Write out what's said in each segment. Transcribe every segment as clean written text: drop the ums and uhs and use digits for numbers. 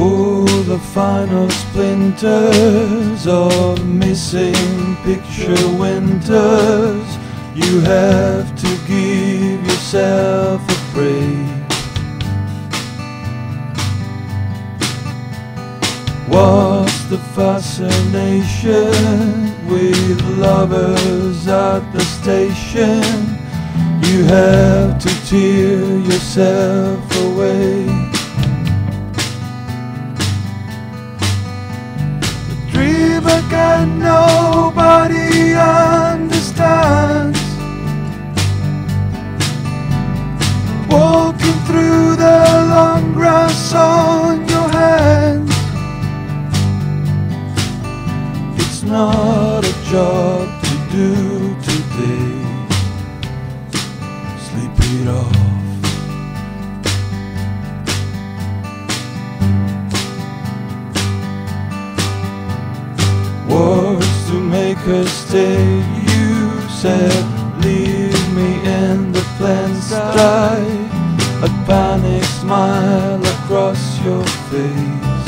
For the final splinters of missing picture winters, you have to give yourself a break. What's the fascination with lovers at the station? You have to tear yourself away. The dreamer can nobody understands, walking through the long grass on your hands. It's not a job to do today. Sleep it off. Words to make her stay. You said, leave me in the plains dry. A panic smile across your face.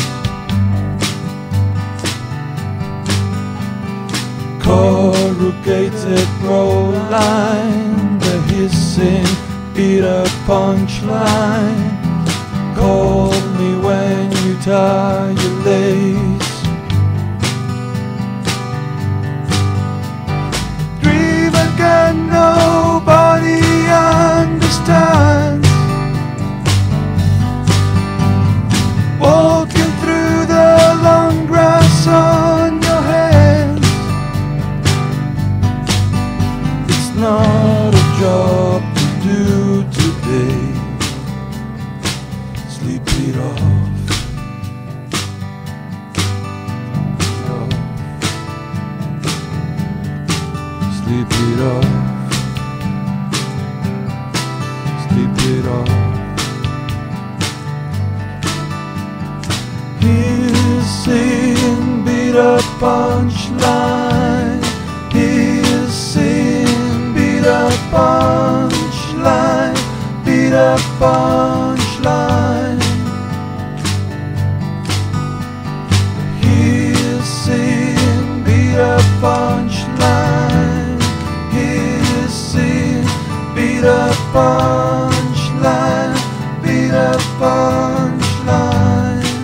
Corrugated proline, the hissing bitter punchline. Call me when you tie your lace. Dreamer can nobody understands, walking through the long grass on your hands. It's not a job to do today. Sleep it off. Sleep it off. Sleep it off. Hissing bitter punchline. Hissing bitter punchline. Bitter punchline. Hissing bitter punchline. Hissing bitter punchline. Bitter punchline.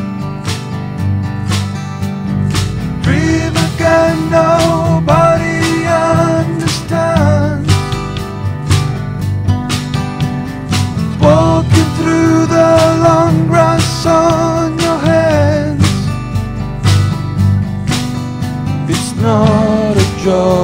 Dreamer can nobody understand, walking through the long grass on your hands. It's not a job